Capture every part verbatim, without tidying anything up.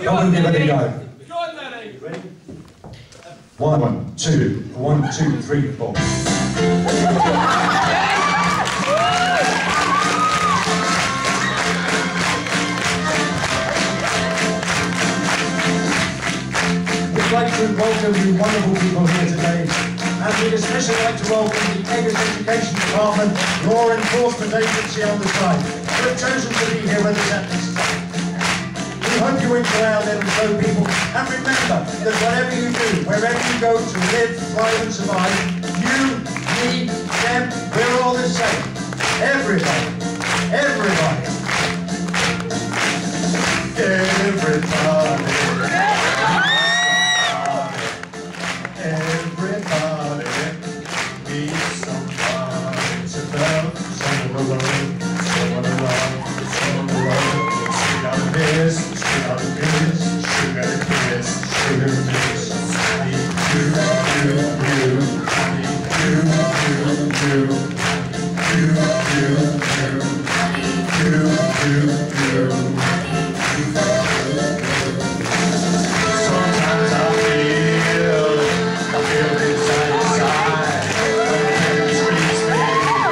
Come and give it a go. Ready? One, two, one, two, three, four. We'd like to welcome you wonderful people here today, and we'd especially like to welcome the Eggar Education Department, law enforcement agency on the side, who have chosen to be here with us at this time. We hope you enjoy our little show, people, and remember that whatever you do, wherever you go to live, thrive and survive, you, me, them, we're all the same. Everybody, everybody. Everybody. Everybody needs somebody to love, someone alone, someone around, someone alone. Sweet out of this, sweet out of this, sugar and kiss, sugar and kiss. I need you, you, you. I need you, you, you. You, you, you. I need you, you, you. Sometimes I feel, I feel inside inside, when it squeeze me.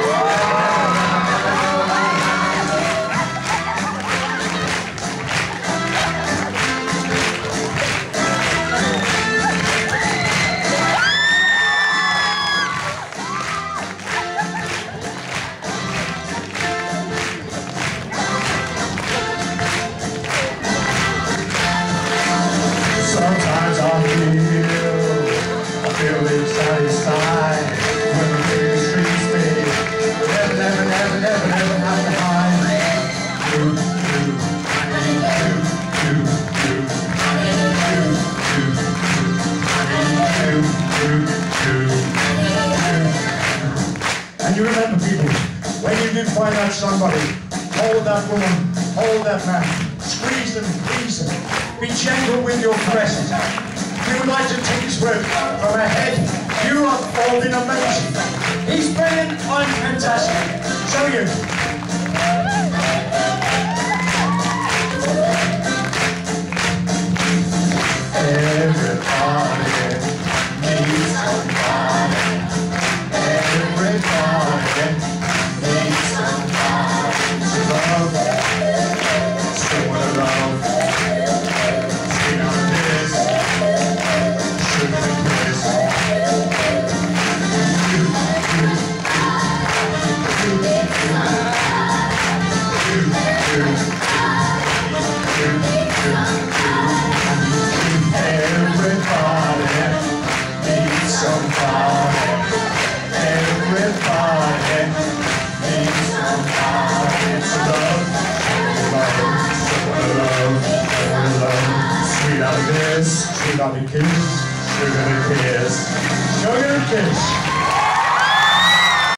Sometimes I feel, I feel inside inside, when the baby treats me. Never, never, never, never, never have to hide. You, you, I need you, you, you. I need you, you, you. I need you, you, you. And you remember, people, when you do find out somebody, hold that woman, hold that man, squeeze them, please them. Be gentle with your caresses. We would like to take this word from ahead. You are all been amazing. He's brilliant, I'm fantastic. So you. Everybody needs somebody. Everybody needs somebody to love. Someone around. Sweet on the kiss, sugar and kiss, sugar and kiss.